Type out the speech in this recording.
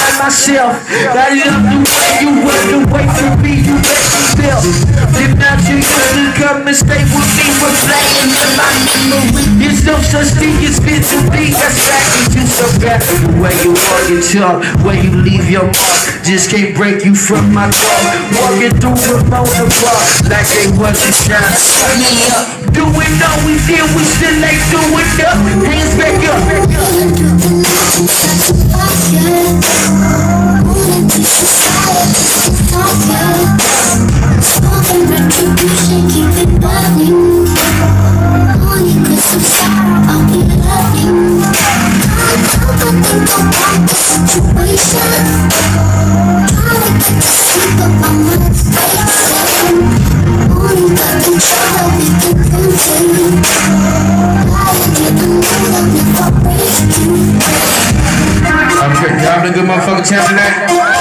find myself. I love the way you run away from me, you make me feel. If not, you used to come and stay with me, we're playing in my memory. There's no such thing as misery, that's right, you so bad. The way you walk and talk, way you leave your mark, just can't break you from my talk. Walking through the motor bar, like they wasn't trying to shut me up. Doing all we did, we still ain't doing up. Hands back up. Smoking retribution, keep it burning. Only 'cause I'm sorry, I'll be loving. I don't think about the situation. Trying to get to sleep, but my mind's racing. Only got control of the conclusion. Gotta get another, never break you. I'm having a good motherfucking time tonight.